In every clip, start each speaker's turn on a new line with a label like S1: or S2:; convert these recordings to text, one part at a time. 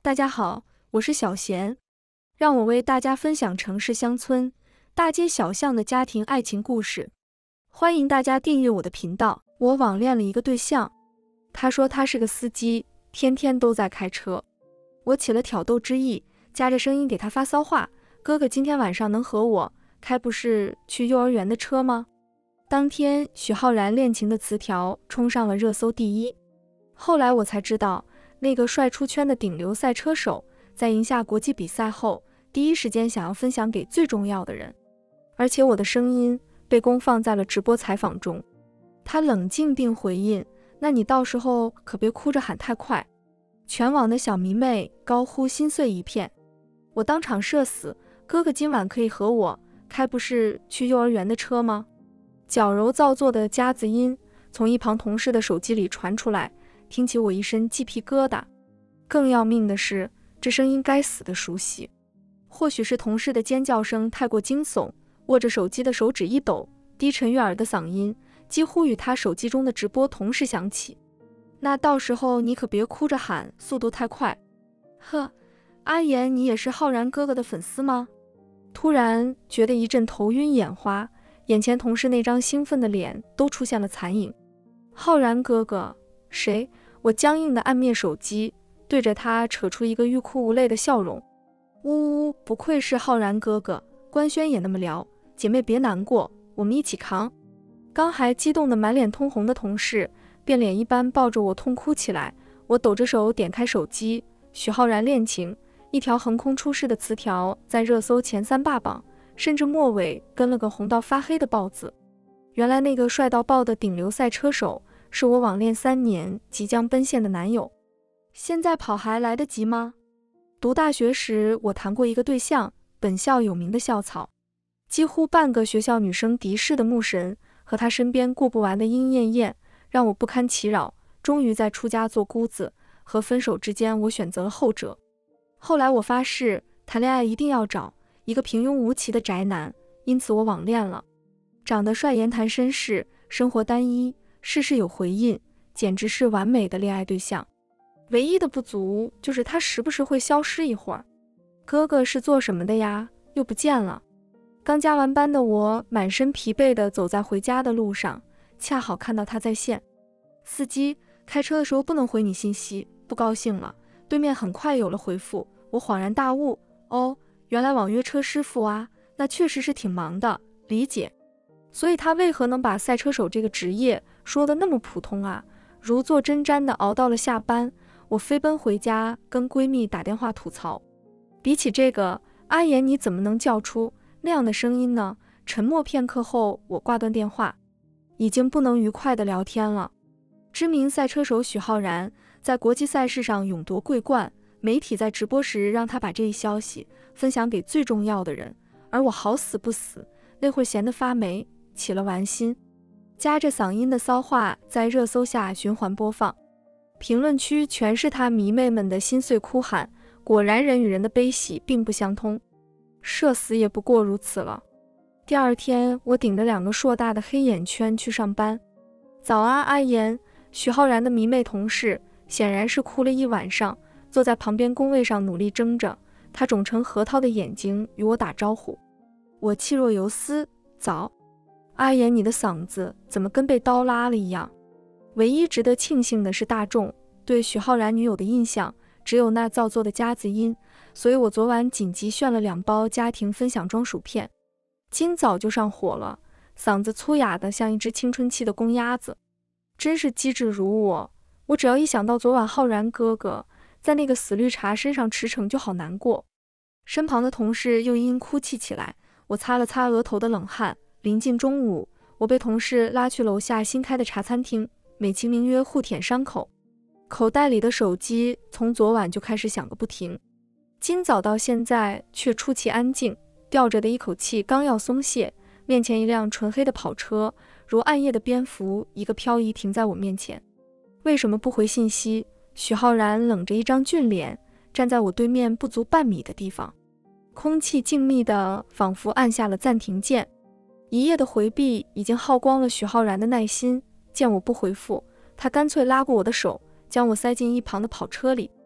S1: 大家好，我是小贤，让我为大家分享城市乡村、大街小巷的家庭爱情故事。欢迎大家订阅我的频道。我网恋了一个对象，他说他是个司机，天天都在开车。我起了挑逗之意，夹着声音给他发骚话：哥哥今天晚上能和我开不是去幼儿园的车吗？当天许浩然恋情的词条冲上了热搜第一。后来我才知道，那个帅出圈的顶流赛车手在赢下国际比赛后，第一时间想要分享给最重要的人，而且我的声音被公放在了直播采访中。他冷静并回应：那你到时候可别哭着喊太快。全网的小迷妹高呼心碎一片。我当场社死：哥哥今晚可以和我开不是去幼儿园的车吗？矫揉造作的夹子音从一旁同事的手机里传出来，听起我一身鸡皮疙瘩。更要命的是，这声音该死的熟悉。或许是同事的尖叫声太过惊悚，握着手机的手指一抖，低沉悦耳的嗓音几乎与他手机中的直播同时响起。那到时候你可别哭着喊速度太快。呵，阿言，你也是浩然哥哥的粉丝吗？突然觉得一阵头晕眼花，眼前同事那张兴奋的脸都出现了残影。浩然哥哥？谁？我僵硬地按灭手机，对着他扯出一个欲哭无泪的笑容。呜呜，不愧是浩然哥哥，官宣也那么聊，姐妹别难过，我们一起扛。刚还激动得满脸通红的同事，变脸一般抱着我痛哭起来。我抖着手点开手机，许浩然恋情，一条横空出世的词条在热搜前3霸榜，甚至末尾跟了个红到发黑的豹字。原来那个帅到爆的顶流赛车手是我网恋3年即将奔现的男友。现在跑还来得及吗？读大学时我谈过一个对象，本校有名的校草，几乎半个学校女生敌视的牧神，和他身边顾不完的莺燕燕，让我不堪其扰。终于在出家做姑子和分手之间，我选择了后者。后来我发誓，谈恋爱一定要找一个平庸无奇的宅男，因此我网恋了。长得帅，言谈绅士，生活单一，事事有回应，简直是完美的恋爱对象。唯一的不足就是他时不时会消失一会儿。哥哥是做什么的呀？又不见了。刚加完班的我满身疲惫地走在回家的路上，恰好看到他在线。司机，开车的时候不能回你信息，不高兴了。对面很快有了回复，我恍然大悟，哦，原来网约车师傅啊，那确实是挺忙的，理解。所以他为何能把赛车手这个职业说得那么普通啊？如坐针毡的熬到了下班，我飞奔回家跟闺蜜打电话吐槽。比起这个，阿言你怎么能叫出那样的声音呢？沉默片刻后，我挂断电话，已经不能愉快地聊天了。知名赛车手许浩然在国际赛事上勇夺桂冠，媒体在直播时让他把这一消息分享给最重要的人，而我好死不死，那会儿闲得发霉，起了玩心，夹着嗓音的骚话在热搜下循环播放，评论区全是他迷妹们的心碎哭喊。果然人与人的悲喜并不相通，社死也不过如此了。第二天我顶着2个硕大的黑眼圈去上班。早安阿言。许浩然的迷妹同事显然是哭了一晚上，坐在旁边工位上努力睁着他肿成核桃的眼睛与我打招呼。我气若游丝，早。阿言，你的嗓子怎么跟被刀拉了一样？唯一值得庆幸的是，大众对许浩然女友的印象只有那造作的夹子音，所以我昨晚紧急炫了2包家庭分享装薯片，今早就上火了，嗓子粗哑的像一只青春期的公鸭子。真是机智如我，我只要一想到昨晚浩然哥哥在那个死绿茶身上驰骋就好难过。身旁的同事又因哭泣起来，我擦了擦额头的冷汗。临近中午，我被同事拉去楼下新开的茶餐厅，美其名曰互舔伤口。口袋里的手机从昨晚就开始响个不停，今早到现在却出奇安静，吊着的一口气刚要松懈，面前一辆纯黑的跑车如暗夜的蝙蝠一个漂移停在我面前。为什么不回信息？许浩然冷着一张俊脸站在我对面不足半米的地方，空气静谧的仿佛按下了暂停键。一夜的回避已经耗光了许浩然的耐心，见我不回复，他干脆拉过我的手，将我塞进一旁的跑车里。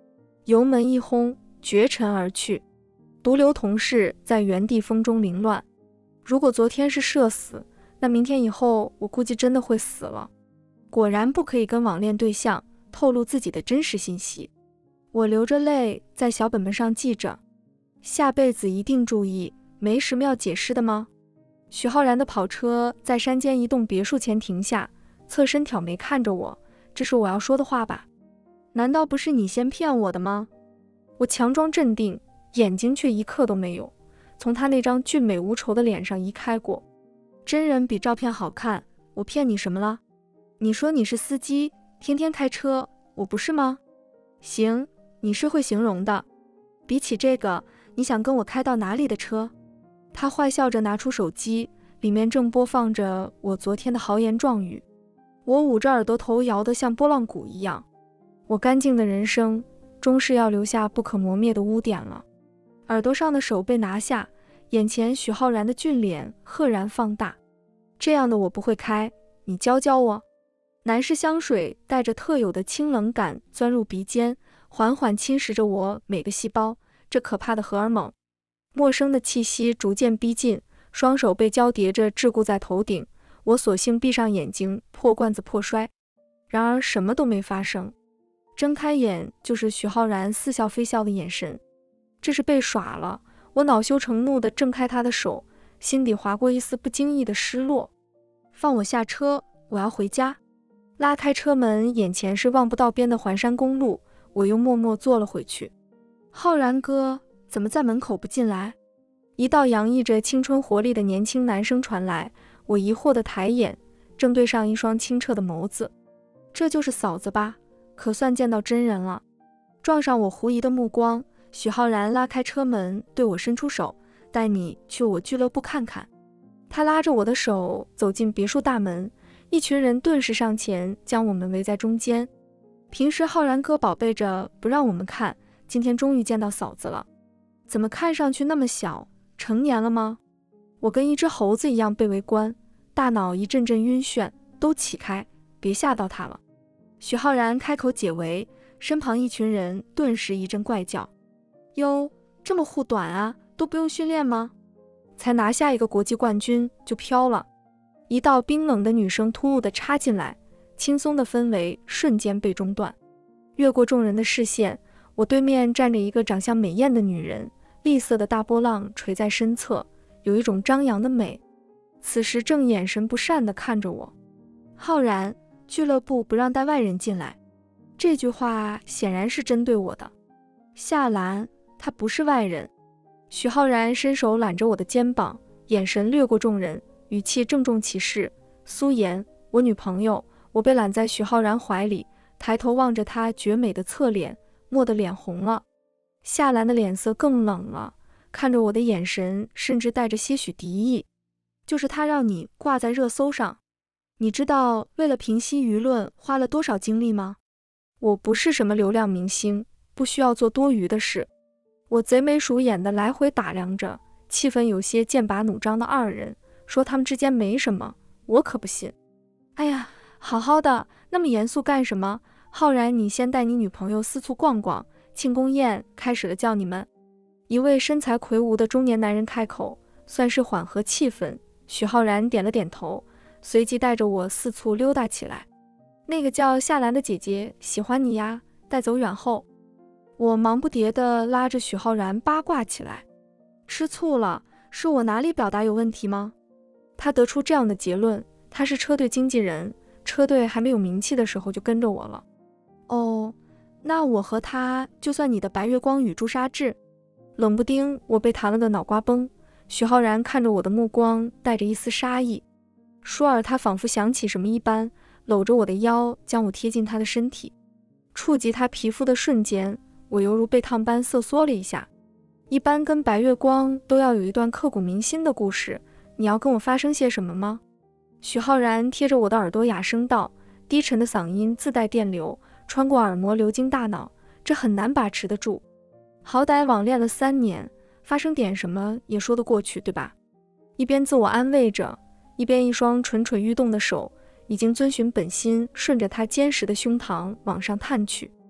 S1: 油门一轰，绝尘而去，独留同事在原地风中凌乱。如果昨天是社死，那明天以后我估计真的会死了。果然不可以跟网恋对象透露自己的真实信息。我流着泪在小本本上记着，下辈子一定注意。没什么要解释的吗？许浩然的跑车在山间一栋别墅前停下，侧身挑眉看着我，这是我要说的话吧？难道不是你先骗我的吗？我强装镇定，眼睛却一刻都没有从他那张俊美无愁的脸上移开过。真人比照片好看，我骗你什么了？你说你是司机，天天开车，我不是吗？行，你是会形容的。比起这个，你想跟我开到哪里的车？他坏笑着拿出手机，里面正播放着我昨天的豪言壮语。我捂着耳朵，头摇得像拨浪鼓一样。我干净的人生终是要留下不可磨灭的污点了。耳朵上的手被拿下，眼前许浩然的俊脸赫然放大。这样的我不会开，你教教我。男士香水带着特有的清冷感钻入鼻尖，缓缓侵蚀着我每个细胞。这可怕的荷尔蒙，陌生的气息逐渐逼近，双手被交叠着桎梏在头顶，我索性闭上眼睛，破罐子破摔。然而什么都没发生，睁开眼就是许浩然似笑非笑的眼神。这是被耍了，我恼羞成怒地挣开他的手，心底划过一丝不经意的失落。放我下车，我要回家。拉开车门，眼前是望不到边的环山公路，我又默默坐了回去。浩然哥，怎么在门口不进来？一道洋溢着青春活力的年轻男声传来，我疑惑地抬眼，正对上一双清澈的眸子。这就是嫂子吧？可算见到真人了。撞上我狐疑的目光，许浩然拉开车门，对我伸出手，带你去我俱乐部看看。他拉着我的手走进别墅大门，一群人顿时上前将我们围在中间。平时浩然哥宝贝着不让我们看，今天终于见到嫂子了。怎么看上去那么小？成年了吗？我跟一只猴子一样被围观，大脑一阵阵晕眩，都起开，别吓到他了。许浩然开口解围，身旁一群人顿时一阵怪叫。哟，这么护短啊，都不用训练吗？才拿下一个国际冠军就飘了。一道冰冷的女声突兀地插进来，轻松的氛围瞬间被中断。越过众人的视线，我对面站着一个长相美艳的女人，栗色的大波浪垂在身侧，有一种张扬的美。此时正眼神不善地看着我。浩然，俱乐部不让带外人进来。这句话显然是针对我的。夏兰，他不是外人。许浩然伸手揽着我的肩膀，眼神掠过众人，语气郑重其事。苏妍，我女朋友。我被揽在许浩然怀里，抬头望着他绝美的侧脸，蓦地脸红了。夏兰的脸色更冷了，看着我的眼神甚至带着些许敌意。就是他让你挂在热搜上，你知道为了平息舆论花了多少精力吗？我不是什么流量明星，不需要做多余的事。我贼眉鼠眼的来回打量着气氛有些剑拔弩张的二人，说他们之间没什么，我可不信。哎呀，好好的，那么严肃干什么？浩然，你先带你女朋友四处逛逛，庆功宴开始了，叫你们。一位身材魁梧的中年男人开口，算是缓和气氛。许浩然点了点头，随即带着我四处溜达起来。那个叫夏兰的姐姐喜欢你呀，带走远后。我忙不迭地拉着许浩然八卦起来。吃醋了？是我哪里表达有问题吗？他得出这样的结论，他是车队经纪人，车队还没有名气的时候就跟着我了。哦，那我和他就算你的白月光与朱砂痣？冷不丁我被弹了个脑瓜崩。许浩然看着我的目光带着一丝杀意，倏尔他仿佛想起什么一般，搂着我的腰，将我贴近他的身体。触及他皮肤的瞬间，我犹如被烫般瑟缩了一下。一般跟白月光都要有一段刻骨铭心的故事，你要跟我发生些什么吗？许浩然贴着我的耳朵哑声道，低沉的嗓音自带电流，穿过耳膜流经大脑，这很难把持得住。好歹网恋了3年，发生点什么也说得过去，对吧？一边自我安慰着，一边一双蠢蠢欲动的手已经遵循本心，顺着他坚实的胸膛往上探去。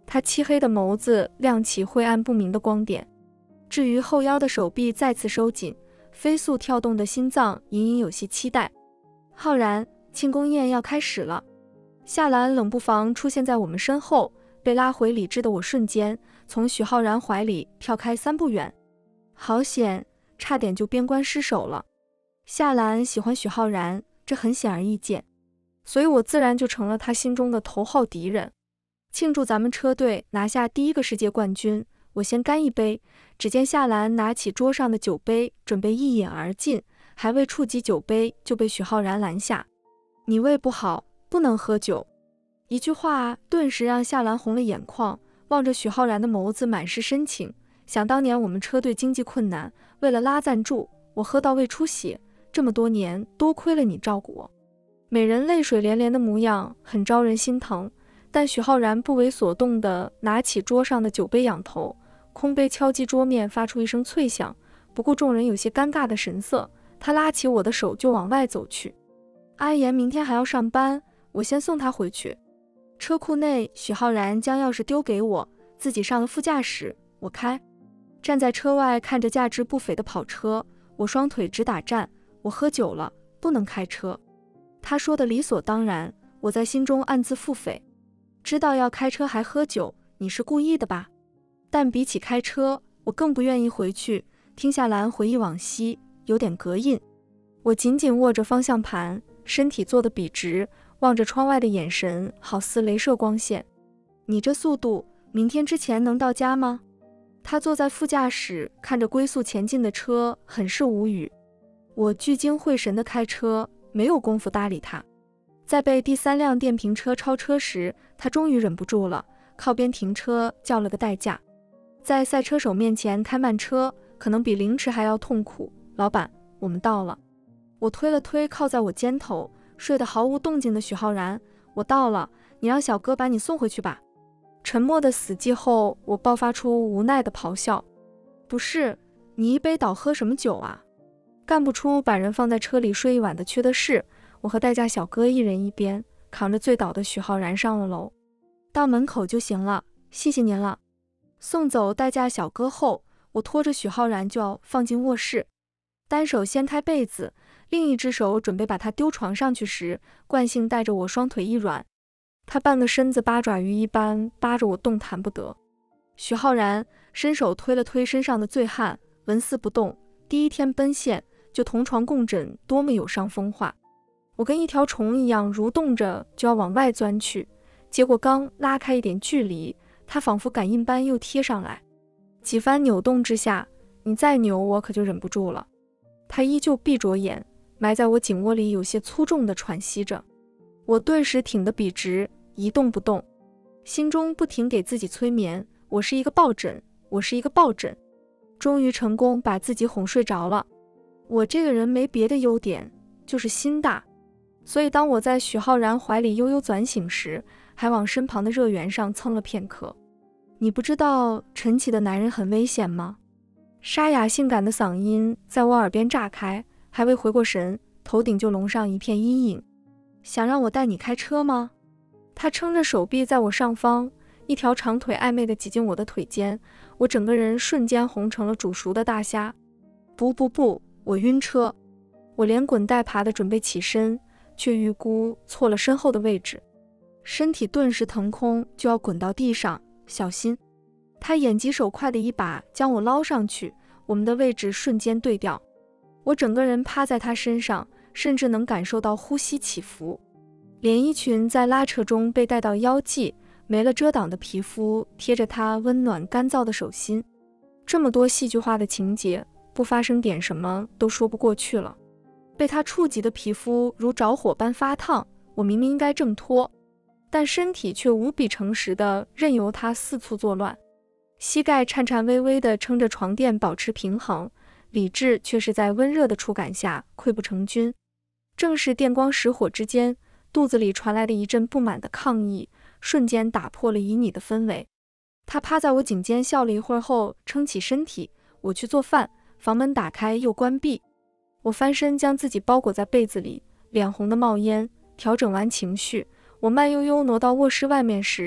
S1: 他漆黑的眸子亮起晦暗不明的光点。至于后腰的手臂再次收紧，飞速跳动的心脏隐隐有些期待。浩然，庆功宴要开始了。夏兰冷不防出现在我们身后，被拉回理智的我瞬间从许浩然怀里跳开3步远。好险，差点就边关失手了。夏兰喜欢许浩然，这很显而易见，所以我自然就成了他心中的头号敌人。庆祝咱们车队拿下第1个世界冠军，我先干一杯。只见夏兰拿起桌上的酒杯，准备一饮而尽，还未触及酒杯，就被许浩然拦下。你胃不好，不能喝酒。一句话顿时让夏兰红了眼眶，望着许浩然的眸子满是深情。想当年我们车队经济困难，为了拉赞助，我喝到胃出血，这么多年多亏了你照顾我。美人泪水连连的模样很招人心疼，但许浩然不为所动地拿起桌上的酒杯仰头，空杯敲击桌面发出一声脆响，不顾众人有些尴尬的神色，他拉起我的手就往外走去。阿言明天还要上班，我先送他回去。车库内，许浩然将钥匙丢给我，自己上了副驾驶，我开。站在车外看着价值不菲的跑车，我双腿直打颤。我喝酒了，不能开车。他说的理所当然，我在心中暗自腹诽。知道要开车还喝酒，你是故意的吧？但比起开车，我更不愿意回去。听夏兰回忆往昔，有点膈应。我紧紧握着方向盘，身体坐得笔直，望着窗外的眼神好似雷射光线。你这速度，明天之前能到家吗？他坐在副驾驶，看着龟速前进的车，很是无语。我聚精会神地开车，没有功夫搭理他。在被第3辆电瓶车超车时，他终于忍不住了，靠边停车，叫了个代驾。在赛车手面前开慢车，可能比凌迟还要痛苦。老板，我们到了。我推了推靠在我肩头睡得毫无动静的许浩然，我到了，你让小哥把你送回去吧。沉默的死寂后，我爆发出无奈的咆哮。不是，你一杯倒喝什么酒啊？干不出把人放在车里睡一晚的缺德事。我和代驾小哥一人一边，扛着醉倒的许浩然上了楼。到门口就行了，谢谢您了。送走代驾小哥后，我拖着许浩然就要放进卧室，单手掀开被子，另一只手准备把他丢床上去时，惯性带着我双腿一软，他半个身子八爪鱼一般扒着我动弹不得。许浩然伸手推了推身上的醉汉，纹丝不动。第1天奔现就同床共枕，多么有伤风化。我跟一条虫一样蠕动着就要往外钻去，结果刚拉开一点距离，他仿佛感应般又贴上来。几番扭动之下，你再扭我可就忍不住了。他依旧闭着眼，埋在我颈窝里有些粗重地喘息着。我顿时挺得笔直，一动不动，心中不停给自己催眠，我是一个抱枕，我是一个抱枕。终于成功把自己哄睡着了。我这个人没别的优点，就是心大，所以当我在许浩然怀里悠悠转醒时，还往身旁的热源上蹭了片刻。你不知道晨起的男人很危险吗？沙哑性感的嗓音在我耳边炸开，还未回过神，头顶就笼上一片阴影。想让我带你开车吗？他撑着手臂在我上方，一条长腿暧昧地挤进我的腿间，我整个人瞬间红成了煮熟的大虾。不，我晕车。我连滚带爬地准备起身，却预估错了身后的位置，身体顿时腾空，就要滚到地上，小心。他眼疾手快的一把将我捞上去，我们的位置瞬间对调。我整个人趴在他身上，甚至能感受到呼吸起伏。连衣裙在拉扯中被带到腰际，没了遮挡的皮肤贴着他温暖干燥的手心。这么多戏剧化的情节，不发生点什么都说不过去了。被他触及的皮肤如着火般发烫，我明明应该挣脱，但身体却无比诚实地任由他四处作乱。膝盖颤颤巍巍地撑着床垫保持平衡，理智却是在温热的触感下溃不成军。正是电光石火之间，肚子里传来的一阵不满的抗议，瞬间打破了旖旎的氛围。他趴在我颈间笑了一会儿后撑起身体，我去做饭，房门打开又关闭。我翻身将自己包裹在被子里，脸红的冒烟。调整完情绪，我慢悠悠挪到卧室外面时，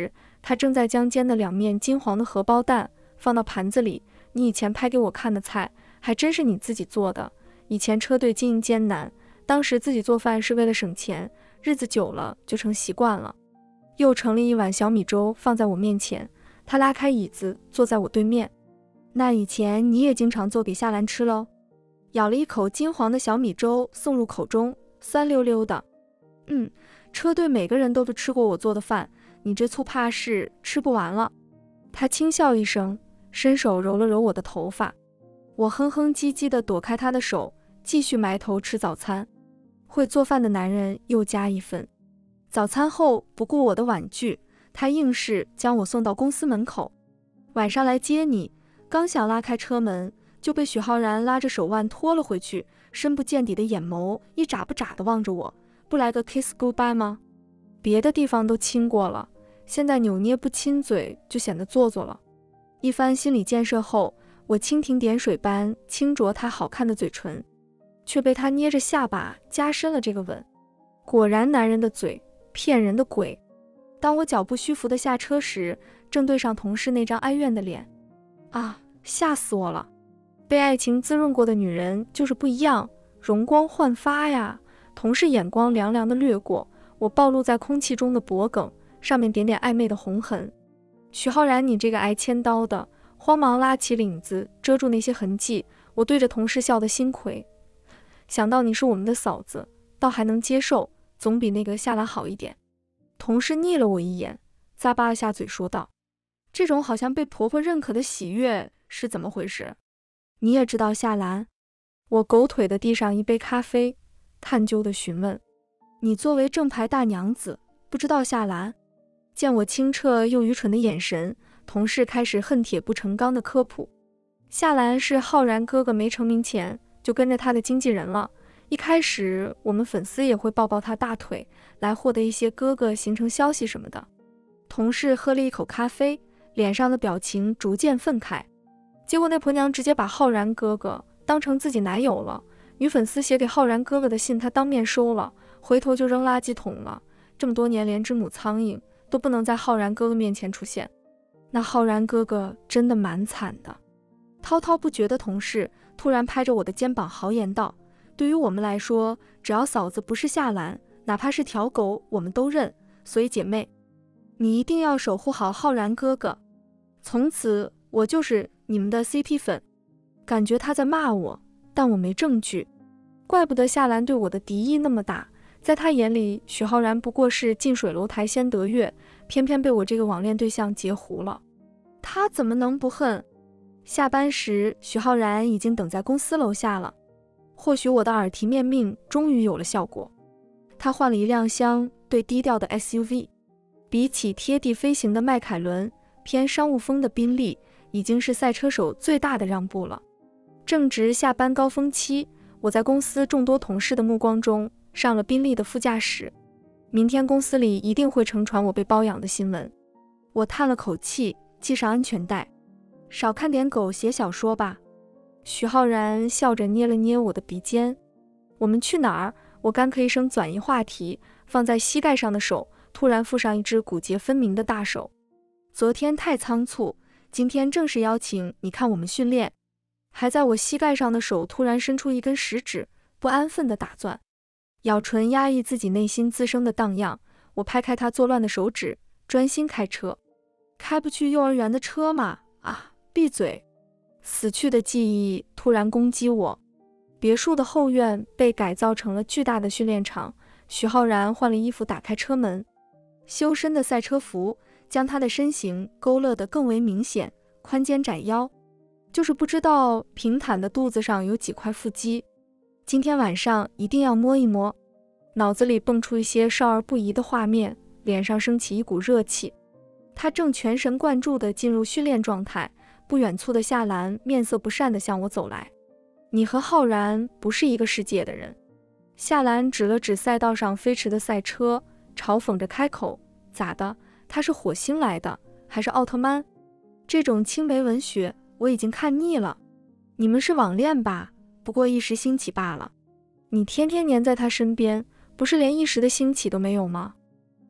S1: 他正在将煎的2面金黄的荷包蛋放到盘子里。你以前拍给我看的菜，还真是你自己做的。以前车队经营艰难，当时自己做饭是为了省钱，日子久了就成习惯了。又盛了一碗小米粥放在我面前，他拉开椅子坐在我对面。那以前你也经常做给夏兰吃喽？咬了一口金黄的小米粥送入口中，酸溜溜的。车队每个人都吃过我做的饭，你这醋怕是吃不完了。他轻笑一声，伸手揉了揉我的头发。我哼哼唧唧地躲开他的手，继续埋头吃早餐。会做饭的男人又加一份。早餐后不顾我的婉拒，他硬是将我送到公司门口。晚上来接你，刚想拉开车门，就被许浩然拉着手腕拖了回去，深不见底的眼眸一眨不眨地望着我。不来个 kiss goodbye 吗？别的地方都亲过了，现在扭捏不亲嘴就显得做作了。一番心理建设后，我蜻蜓点水般轻啄他好看的嘴唇，却被他捏着下巴加深了这个吻。果然男人的嘴骗人的鬼。当我脚步虚浮地下车时，正对上同事那张哀怨的脸。吓死我了！被爱情滋润过的女人就是不一样，容光焕发呀。同事眼光凉凉地掠过我暴露在空气中的脖梗，上面点点暧昧的红痕。许浩然，你这个挨千刀的！慌忙拉起领子遮住那些痕迹。我对着同事笑得心亏，想到你是我们的嫂子，倒还能接受，总比那个夏兰好一点。同事睨了我一眼，咂巴了下嘴说道：这种好像被婆婆认可的喜悦是怎么回事？你也知道夏兰？我狗腿地递上一杯咖啡，探究地询问。你作为正牌大娘子，不知道夏兰？见我清澈又愚蠢的眼神，同事开始恨铁不成钢的科普。夏兰是浩然哥哥没成名前就跟着他的经纪人了，一开始我们粉丝也会抱抱他大腿，来获得一些哥哥行程消息什么的。同事喝了一口咖啡，脸上的表情逐渐愤慨。结果那婆娘直接把浩然哥哥当成自己男友了，女粉丝写给浩然哥哥的信他当面收了，回头就扔垃圾桶了。这么多年连只母苍蝇都不能在浩然哥哥面前出现，那浩然哥哥真的蛮惨的。滔滔不绝的同事突然拍着我的肩膀豪言道：对于我们来说，只要嫂子不是夏兰，哪怕是条狗我们都认，所以姐妹，你一定要守护好浩然哥哥，从此我就是你们的 CP 粉。感觉他在骂我，但我没证据。怪不得夏兰对我的敌意那么大，在他眼里许浩然不过是近水楼台先得月，偏偏被我这个网恋对象截胡了。他怎么能不恨？下班时许浩然已经等在公司楼下了，或许我的耳提面命终于有了效果。他换了一辆相对低调的 SUV， 比起贴地飞行的迈凯伦，偏商务风的宾利已经是赛车手最大的让步了。正值下班高峰期，我在公司众多同事的目光中上了宾利的副驾驶。明天公司里一定会盛传我被包养的新闻。我叹了口气，系上安全带。少看点狗血小说吧。许浩然笑着捏了捏我的鼻尖。我们去哪儿？我干咳一声转移话题，放在膝盖上的手突然附上一只骨节分明的大手。昨天太仓促，今天正式邀请你看我们训练。还在我膝盖上的手突然伸出一根食指，不安分地打钻，咬唇压抑自己内心滋生的荡漾。我拍开他作乱的手指，专心开车。开不去幼儿园的车吗？闭嘴！死去的记忆突然攻击我。别墅的后院被改造成了巨大的训练场。许浩然换了衣服，打开车门。修身的赛车服将他的身形勾勒得更为明显，宽肩窄腰，就是不知道平坦的肚子上有几块腹肌。今天晚上一定要摸一摸。脑子里蹦出一些少儿不宜的画面，脸上升起一股热气。他正全神贯注地进入训练状态，不远处的夏兰面色不善地向我走来。你和浩然不是一个世界的人。夏兰指了指赛道上飞驰的赛车，嘲讽着开口：咋的？他是火星来的，还是奥特曼？这种青梅文学我已经看腻了。你们是网恋吧？不过一时兴起罢了。你天天黏在他身边，不是连一时的兴起都没有吗？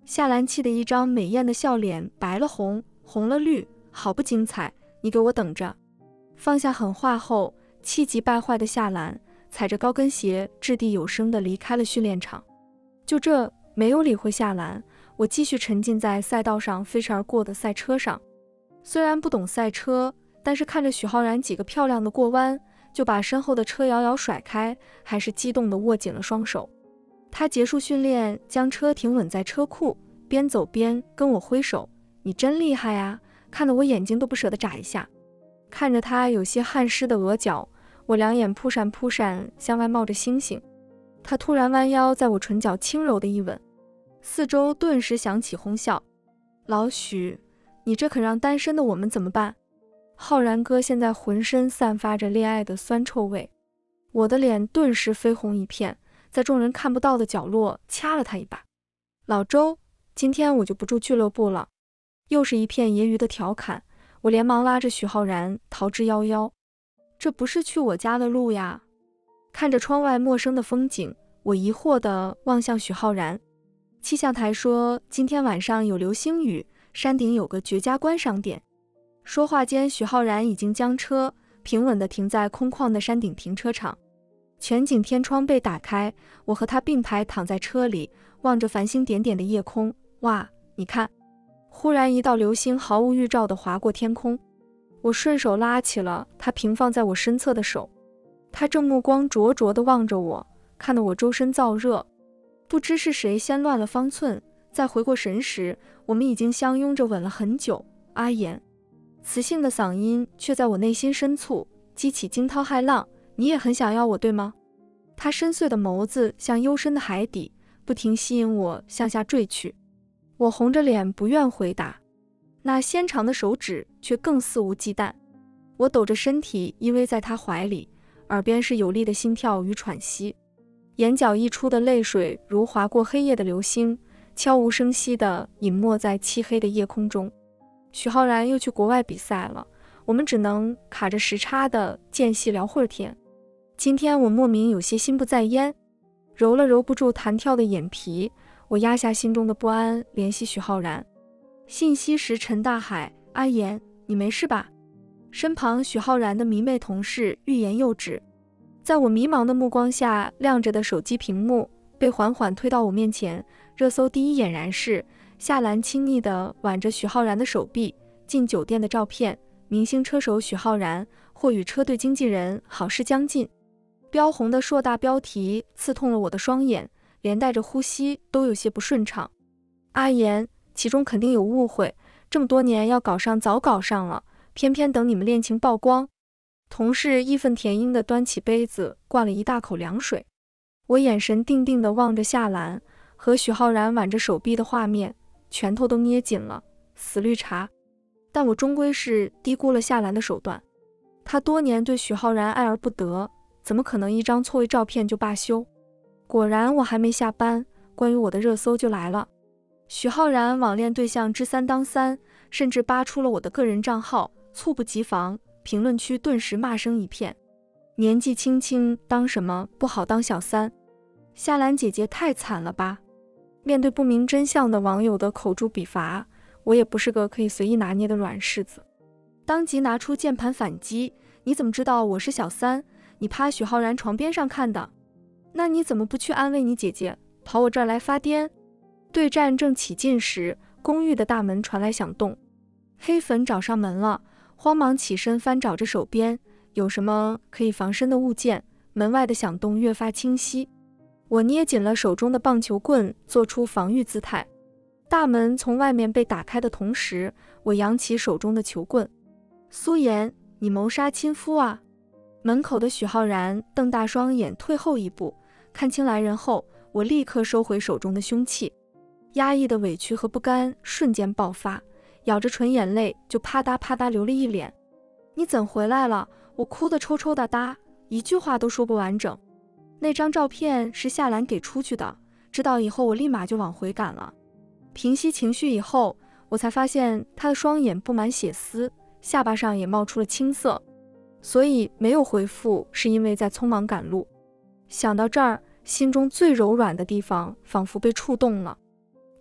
S1: 夏兰气得一张美艳的笑脸白了红，红了绿，好不精彩，你给我等着。放下狠话后，气急败坏的夏兰踩着高跟鞋掷地有声地离开了训练场。就这，没有理会夏兰，我继续沉浸在赛道上飞驰而过的赛车上。虽然不懂赛车，但是看着许浩然几个漂亮的过弯，就把身后的车遥遥甩开，还是激动地握紧了双手。他结束训练，将车停稳在车库，边走边跟我挥手，你真厉害啊，看得我眼睛都不舍得眨一下。看着他有些汗湿的额角，我两眼扑闪扑闪，向外冒着星星。他突然弯腰在我唇角轻柔的一吻，四周顿时响起哄笑。老许，你这可让单身的我们怎么办？浩然哥现在浑身散发着恋爱的酸臭味，我的脸顿时绯红一片，在众人看不到的角落掐了他一把。老周，今天我就不住俱乐部了。又是一片揶揄的调侃，我连忙拉着许浩然逃之夭夭。这不是去我家的路呀。看着窗外陌生的风景，我疑惑地望向许浩然。气象台说今天晚上有流星雨，山顶有个绝佳观赏点。说话间，许浩然已经将车平稳地停在空旷的山顶停车场。全景天窗被打开，我和他并排躺在车里，望着繁星点点的夜空。哇，你看！忽然一道流星毫无预兆地划过天空，我顺手拉起了他平放在我身侧的手。他正目光灼灼地望着我，看得我周身燥热。不知是谁先乱了方寸，在回过神时，我们已经相拥着吻了很久。阿言，磁性的嗓音却在我内心深处激起惊涛骇浪。你也很想要我，对吗？他深邃的眸子像幽深的海底，不停吸引我向下坠去。我红着脸不愿回答，那纤长的手指却更肆无忌惮。我抖着身体依偎在他怀里，耳边是有力的心跳与喘息，眼角溢出的泪水如划过黑夜的流星，悄无声息地隐没在漆黑的夜空中。许浩然又去国外比赛了，我们只能卡着时差的间隙聊会儿天。今天我莫名有些心不在焉，揉了揉不住弹跳的眼皮，我压下心中的不安，联系许浩然。信息石沉大海，阿言，你没事吧？身旁许浩然的迷妹同事欲言又止。在我迷茫的目光下，亮着的手机屏幕被缓缓推到我面前，热搜第一俨然是夏兰亲昵地挽着许浩然的手臂，进酒店的照片，明星车手许浩然或与车队经纪人好事将近。标红的硕大标题刺痛了我的双眼，连带着呼吸都有些不顺畅。阿言，其中肯定有误会，这么多年要搞上早搞上了，偏偏等你们恋情曝光。同事义愤填膺地端起杯子灌了一大口凉水。我眼神定定地望着夏兰和许浩然挽着手臂的画面，拳头都捏紧了，死绿茶。但我终归是低估了夏兰的手段，她多年对许浩然爱而不得，怎么可能一张错位照片就罢休？果然我还没下班，关于我的热搜就来了。许浩然网恋对象之三当三，甚至扒出了我的个人账号，猝不及防，评论区顿时骂声一片。年纪轻轻当什么不好当小三？夏兰姐姐太惨了吧！面对不明真相的网友的口诛笔伐，我也不是个可以随意拿捏的软柿子，当即拿出键盘反击。你怎么知道我是小三？你趴许浩然床边上看的，那你怎么不去安慰你姐姐，跑我这儿来发癫？对战正起劲时，公寓的大门传来响动，黑粉找上门了，慌忙起身翻找着手边有什么可以防身的物件，门外的响动越发清晰。我捏紧了手中的棒球棍，做出防御姿态。大门从外面被打开的同时，我扬起手中的球棍。苏妍，你谋杀亲夫啊！门口的许浩然瞪大双眼退后一步，看清来人后，我立刻收回手中的凶器。压抑的委屈和不甘瞬间爆发，咬着唇，眼泪就啪嗒啪嗒流了一脸。你怎回来了？我哭得抽抽搭搭，一句话都说不完整。那张照片是夏兰给出去的，知道以后我立马就往回赶了。平息情绪以后，我才发现她的双眼布满血丝，下巴上也冒出了青色，所以没有回复是因为在匆忙赶路。想到这儿，心中最柔软的地方仿佛被触动了。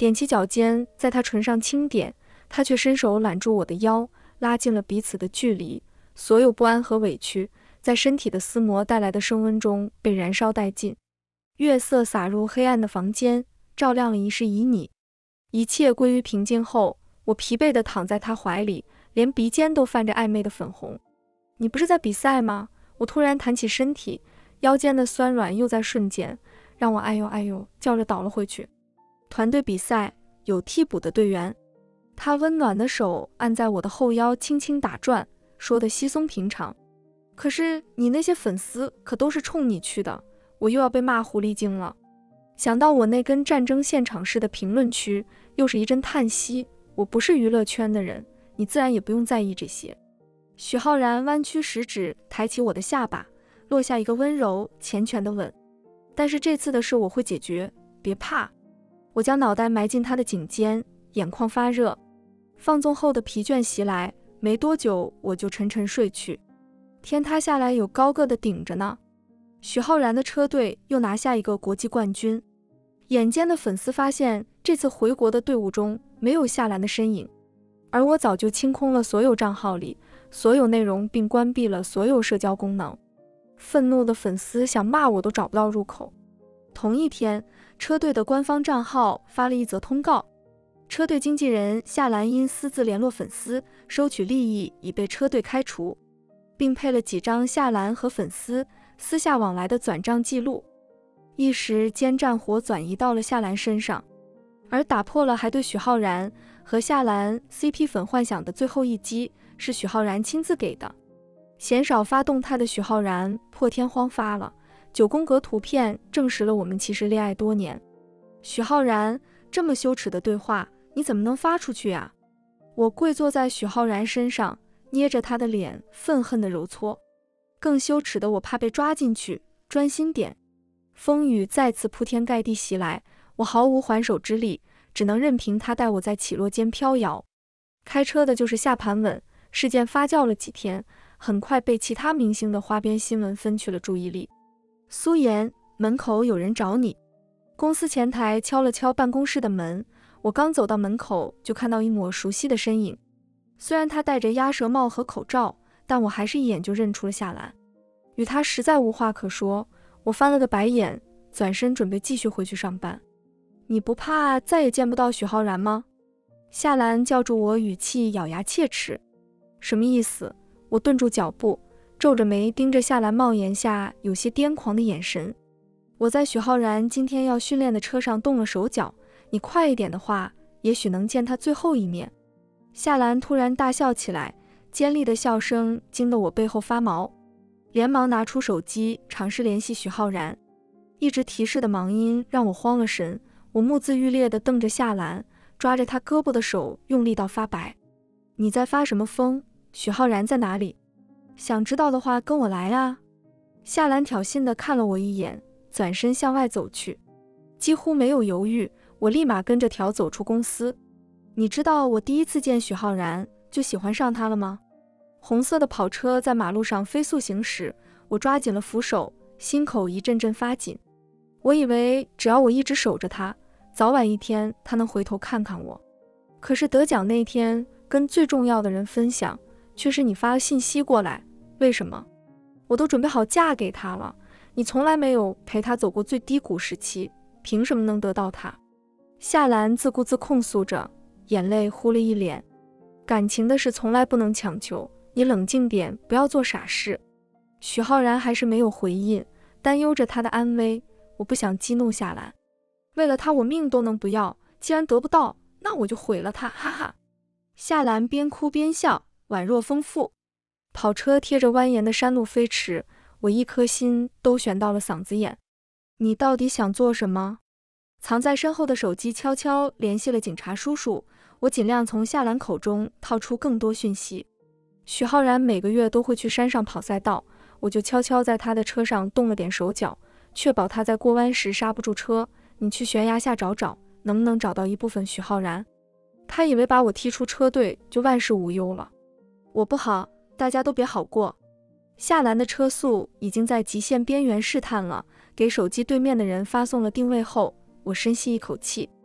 S1: 踮起脚尖在他唇上轻点，他却伸手揽住我的腰，拉近了彼此的距离。所有不安和委屈在身体的撕磨带来的升温中被燃烧殆尽。月色洒入黑暗的房间，照亮了一室旖旎。一切归于平静后，我疲惫地躺在他怀里，连鼻尖都泛着暧昧的粉红。你不是在比赛吗？我突然弹起身体，腰间的酸软又在瞬间让我哎呦哎呦叫着倒了回去。团队比赛有替补的队员，他温暖的手按在我的后腰轻轻打转，说得稀松平常。可是你那些粉丝可都是冲你去的，我又要被骂狐狸精了。想到我那跟战争现场似的评论区，又是一阵叹息。我不是娱乐圈的人，你自然也不用在意这些。许浩然弯曲食指，抬起我的下巴，落下一个温柔缱绻的吻。但是这次的事我会解决，别怕。我将脑袋埋进他的颈间，眼眶发热。放纵后的疲倦袭来，没多久我就沉沉睡去。天塌下来有高个的顶着呢。许浩然的车队又拿下一个国际冠军。眼尖的粉丝发现，这次回国的队伍中没有夏兰的身影，而我早就清空了所有账号里所有内容，并关闭了所有社交功能。愤怒的粉丝想骂我都找不到入口。同一天，车队的官方账号发了一则通告，车队经纪人夏兰因私自联络粉丝收取利益已被车队开除，并配了几张夏兰和粉丝私下往来的转账记录。一时间战火转移到了夏兰身上，而打破了还对许浩然和夏兰 CP 粉幻想的最后一击是许浩然亲自给的。鲜少发动态的许浩然破天荒发了9宫格图片，证实了我们其实恋爱多年。许浩然，这么羞耻的对话你怎么能发出去啊？我跪坐在许浩然身上，捏着他的脸愤恨地揉搓。更羞耻的我怕被抓进去，专心点。风雨再次铺天盖地袭来，我毫无还手之力，只能任凭他带我在起落间飘摇。开车的就是下盘吻事件发酵了几天，很快被其他明星的花边新闻分去了注意力。苏妍，门口有人找你。公司前台敲了敲办公室的门，我刚走到门口就看到一抹熟悉的身影。虽然他戴着鸭舌帽和口罩，但我还是一眼就认出了夏兰。与他实在无话可说，我翻了个白眼，转身准备继续回去上班。你不怕再也见不到许浩然吗？夏兰叫住我，语气咬牙切齿。什么意思？我顿住脚步，皱着眉盯着夏兰帽檐下有些癫狂的眼神。我在许浩然今天要训练的车上动了手脚，你快一点的话，也许能见他最后一面。夏兰突然大笑起来，尖利的笑声惊得我背后发毛，连忙拿出手机尝试联系许浩然。一直提示的忙音让我慌了神，我目眦欲裂地瞪着夏兰，抓着他胳膊的手用力到发白。你在发什么疯？许浩然在哪里？想知道的话跟我来啊。夏兰挑衅地看了我一眼，转身向外走去。几乎没有犹豫，我立马跟着条走出公司。你知道我第一次见许浩然就喜欢上他了吗？红色的跑车在马路上飞速行驶，我抓紧了扶手，心口一阵阵发紧。我以为只要我一直守着他，早晚一天他能回头看看我。可是得奖那天跟最重要的人分享，却是你发了信息过来。为什么？我都准备好嫁给他了，你从来没有陪他走过最低谷时期，凭什么能得到他？夏兰自顾自控诉着，眼泪糊了一脸。感情的事从来不能强求，你冷静点，不要做傻事。许浩然还是没有回应，担忧着他的安危。我不想激怒夏兰，为了他我命都能不要，既然得不到，那我就毁了他，哈哈。夏兰边哭边笑，宛若丰富。跑车贴着蜿蜒的山路飞驰，我一颗心都悬到了嗓子眼。你到底想做什么？藏在身后的手机悄悄联系了警察叔叔，我尽量从夏兰口中套出更多讯息。许浩然每个月都会去山上跑赛道，我就悄悄在他的车上动了点手脚，确保他在过弯时刹不住车。你去悬崖下找找，能不能找到一部分许浩然？他以为把我踢出车队就万事无忧了。我不好，大家都别好过。夏兰的车速已经在极限边缘试探了，给手机对面的人发送了定位后，我深吸一口气。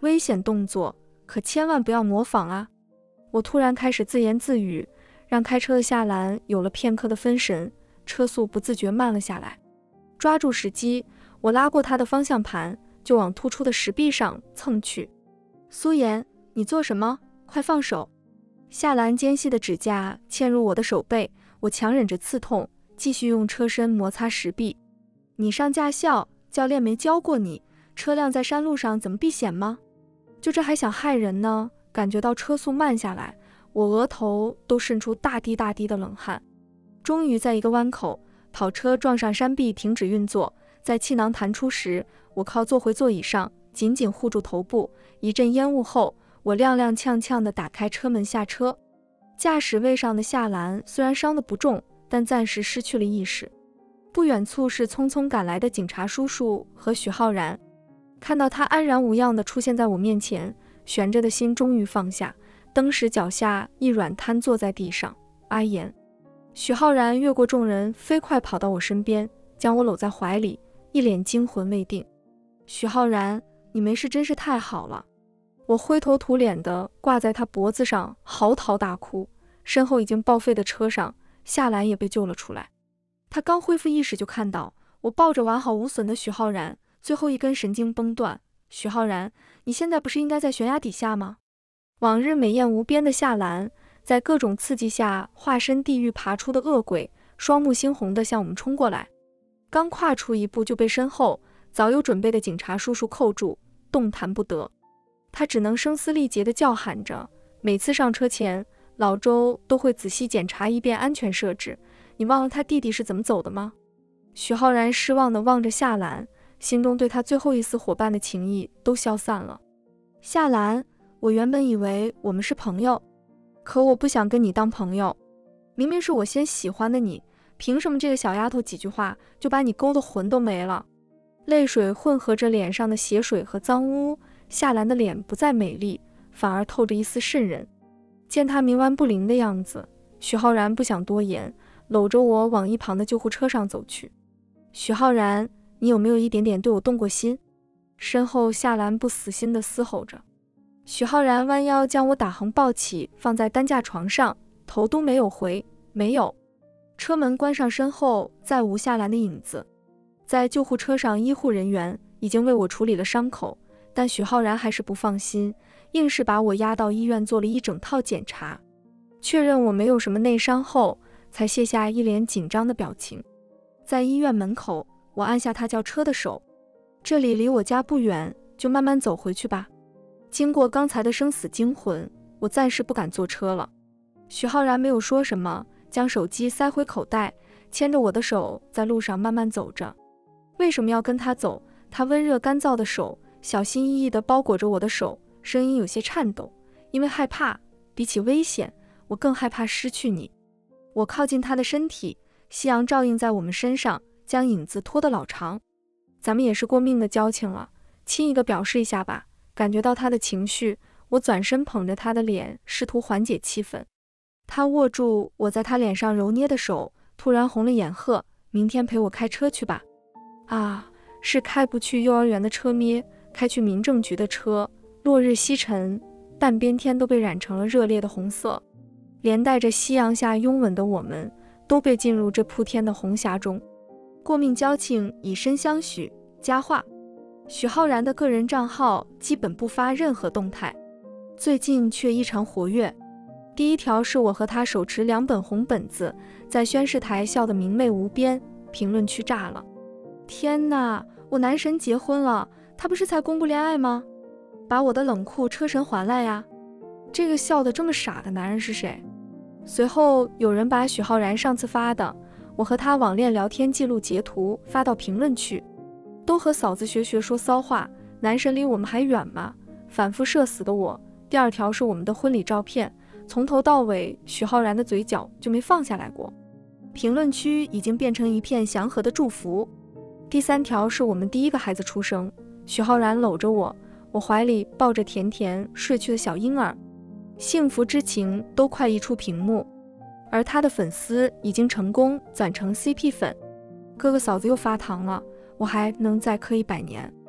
S1: 危险动作，可千万不要模仿啊！我突然开始自言自语，让开车的夏兰有了片刻的分神，车速不自觉慢了下来。抓住时机，我拉过他的方向盘，就往突出的石壁上蹭去。苏妍，你做什么？快放手！夏兰尖细的指甲嵌入我的手背，我强忍着刺痛，继续用车身摩擦石壁。你上驾校，教练没教过你，车辆在山路上怎么避险吗？就这还想害人呢？感觉到车速慢下来，我额头都渗出大滴大滴的冷汗。终于在一个弯口，跑车撞上山壁停止运作，在气囊弹出时，我靠坐回座椅上，紧紧护住头部。一阵烟雾后，我踉踉跄跄地打开车门下车。驾驶位上的夏兰虽然伤得不重，但暂时失去了意识。不远处是匆匆赶来的警察叔叔和许浩然，看到他安然无恙地出现在我面前，悬着的心终于放下，登时脚下一软瘫坐在地上。阿言。许浩然越过众人，飞快跑到我身边，将我搂在怀里，一脸惊魂未定。许浩然，你没事真是太好了。我灰头土脸地挂在他脖子上，嚎啕大哭。身后已经报废的车上，夏兰也被救了出来。他刚恢复意识，就看到我抱着完好无损的许浩然，最后一根神经崩断。许浩然，你现在不是应该在悬崖底下吗？往日美艳无边的夏兰，在各种刺激下化身地狱爬出的恶鬼，双目猩红地向我们冲过来。刚跨出一步就被身后早有准备的警察叔叔扣住，动弹不得。他只能声嘶力竭地叫喊着。每次上车前，老周都会仔细检查一遍安全设置。你忘了他弟弟是怎么走的吗？许浩然失望地望着夏兰，心中对他最后一丝伙伴的情谊都消散了。夏兰，我原本以为我们是朋友，可我不想跟你当朋友。明明是我先喜欢的你，凭什么这个小丫头几句话就把你勾得魂都没了？泪水混合着脸上的血水和脏污，夏兰的脸不再美丽，反而透着一丝渗人。见她冥顽不灵的样子，许浩然不想多言，搂着我往一旁的救护车上走去。许浩然，你有没有一点点对我动过心？身后夏兰不死心地嘶吼着。许浩然弯腰将我打横抱起，放在担架床上，头都没有回。没有。车门关上身后，再无夏兰的影子。在救护车上，医护人员已经为我处理了伤口，但许浩然还是不放心，硬是把我押到医院做了一整套检查，确认我没有什么内伤后，才卸下一脸紧张的表情。在医院门口，我按下他叫车的手，这里离我家不远，就慢慢走回去吧。经过刚才的生死惊魂，我暂时不敢坐车了。许浩然没有说什么，将手机塞回口袋，牵着我的手在路上慢慢走着。为什么要跟他走？他温热干燥的手小心翼翼地包裹着我的手，声音有些颤抖。因为害怕，比起危险，我更害怕失去你。我靠近他的身体，夕阳照映在我们身上，将影子拖得老长。咱们也是过命的交情了，亲一个表示一下吧。感觉到他的情绪，我转身捧着他的脸，试图缓解气氛。他握住我在他脸上揉捏的手，突然红了眼，呵，明天陪我开车去吧。啊，是开不去幼儿园的车咩，开去民政局的车。落日西沉，半边天都被染成了热烈的红色，连带着夕阳下拥吻的我们，都被浸入这铺天的红霞中。过命交情以身相许，佳话。许浩然的个人账号基本不发任何动态，最近却异常活跃。第一条是我和他手持2本红本子，在宣誓台笑得明媚无边，评论区炸了。天哪，我男神结婚了，他不是才公布恋爱吗？把我的冷酷车神还来呀！这个笑得这么傻的男人是谁？随后有人把许浩然上次发的我和他网恋聊天记录截图发到评论区，都和嫂子学说骚话，男神离我们还远吗？反复社死的我。第2条是我们的婚礼照片，从头到尾许浩然的嘴角就没放下来过，评论区已经变成一片祥和的祝福。第3条是我们第1个孩子出生，许浩然搂着我，我怀里抱着甜甜睡去的小婴儿，幸福之情都快溢出屏幕。而他的粉丝已经成功转成 CP 粉，哥哥嫂子又发糖了，我还能再磕100年。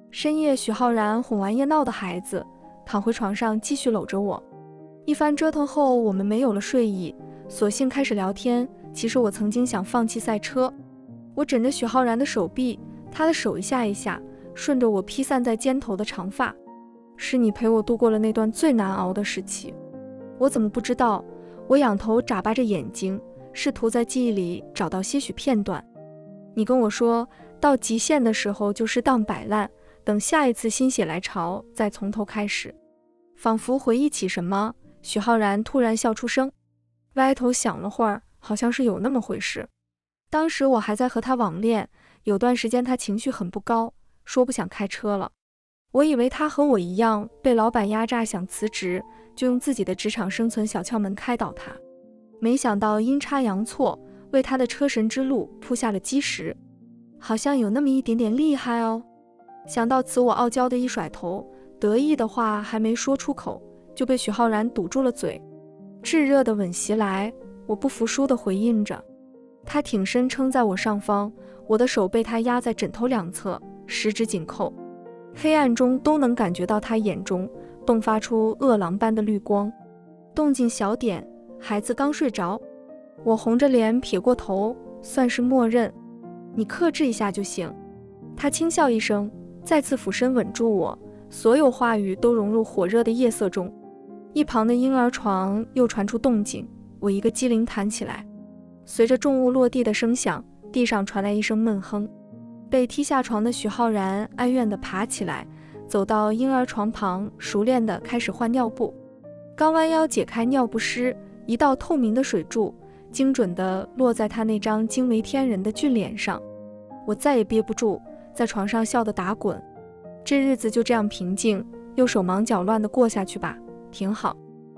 S1: 深夜，许浩然哄完夜闹的孩子，躺回床上继续搂着我。一番折腾后，我们没有了睡意，索性开始聊天。其实我曾经想放弃赛车。我枕着许浩然的手臂，他的手一下一下顺着我披散在肩头的长发。是你陪我度过了那段最难熬的时期。我怎么不知道？我仰头眨巴着眼睛，试图在记忆里找到些许片段。你跟我说，到极限的时候就适当摆烂，等下一次心血来潮再从头开始。仿佛回忆起什么，许浩然突然笑出声，歪头想了会儿，好像是有那么回事。当时我还在和他网恋，有段时间他情绪很不高，说不想开车了。我以为他和我一样被老板压榨想辞职，就用自己的职场生存小窍门开导他。没想到阴差阳错，为他的车神之路铺下了基石，好像有那么一点点厉害哦。想到此，我傲娇的一甩头，得意的话还没说出口，就被许浩然堵住了嘴。炙热的吻袭来，我不服输地回应着。他挺身撑在我上方，我的手被他压在枕头两侧，十指紧扣。黑暗中都能感觉到他眼中迸发出饿狼般的绿光。动静小点，孩子刚睡着。我红着脸撇过头，算是默认。你克制一下就行。他轻笑一声，再次俯身吻住我，所有话语都融入火热的夜色中。一旁的婴儿床又传出动静，我一个机灵弹起来。随着重物落地的声响，地上传来一声闷哼。被踢下床的许浩然哀怨地爬起来，走到婴儿床旁，熟练地开始换尿布。刚弯腰解开尿不湿，一道透明的水柱精准地落在他那张惊为天人的俊脸上。我再也憋不住，在床上笑得打滚。这日子就这样平静又手忙脚乱地过下去吧，挺好。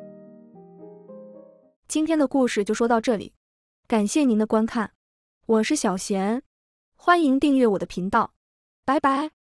S1: 今天的故事就说到这里，感谢您的观看，我是小贤，欢迎订阅我的频道，拜拜。